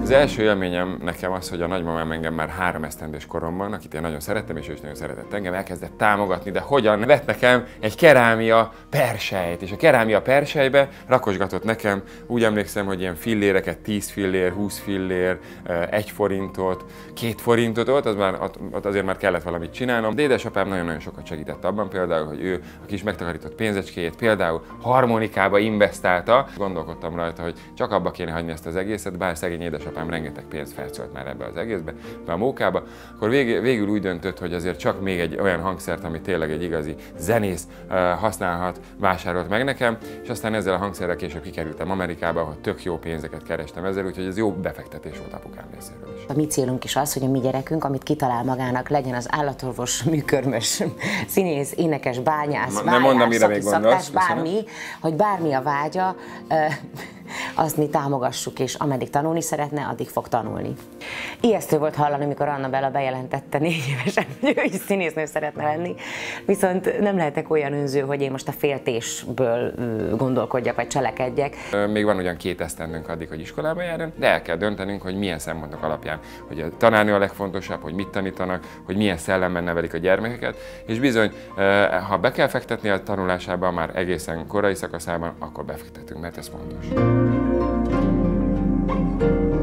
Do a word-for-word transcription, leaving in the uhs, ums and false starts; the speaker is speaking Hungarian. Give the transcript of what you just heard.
Az első élményem nekem az, hogy a nagymamám engem már három esztendős koromban, akit én nagyon szerettem, és ő is nagyon szeretett engem, elkezdett támogatni, de hogyan? Vett nekem egy kerámia perselyt, és a kerámia perselybe rakosgatott nekem, úgy emlékszem, hogy ilyen filléreket, tíz fillér, húsz fillér, egy forintot, két forintot volt, az már, ott azért már kellett valamit csinálnom. De édesapám nagyon-nagyon sokat segített abban például, hogy ő a kis megtakarított pénzecskéjét például harmonikába investálta. Gondolkodtam rajta, hogy csak abba kéne hagyni ezt az egészet, bár szegény édesapám rengeteg pénzt felszólt már ebbe az egészbe, be a mókába, akkor végül, végül úgy döntött, hogy azért csak még egy olyan hangszert, amit tényleg egy igazi zenész uh, használhat, vásárolt meg nekem, és aztán ezzel a hangszerrel később kikerültem Amerikába, ahol tök jó pénzeket kerestem ezzel, úgyhogy ez jó befektetés volt apukám részéről is. A mi célunk is az, hogy a mi gyerekünk, amit kitalál magának, legyen az állatorvos, műkörmös, színész, énekes, bányász, vájás, mondom, mire még szaktás, bármi, hogy bármi a vágya, azt mi támogassuk, és ameddig tanulni szeretne, addig fog tanulni. Ijesztő volt hallani, amikor Annabella bejelentette négy évesen, hogy ő is színésznő szeretne lenni, viszont nem lehetek olyan önző, hogy én most a féltésből gondolkodjak, vagy cselekedjek. Még van ugyan két esztendőnk addig, hogy iskolába járjon, de el kell döntenünk, hogy milyen szempontok alapján, hogy a tanárnő a legfontosabb, hogy mit tanítanak, hogy milyen szellemben nevelik a gyermekeket, és bizony, ha be kell fektetni a tanulásába már egészen korai szakaszában, akkor befektetünk, mert ez fontos.